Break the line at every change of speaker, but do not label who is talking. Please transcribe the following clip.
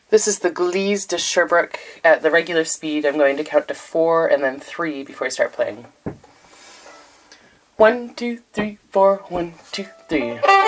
This is the Glees de Sherbrooke at the regular speed. I'm going to count to 4 and then 3 before I start playing. 1, 2, 3, 4, 1, 2, 3.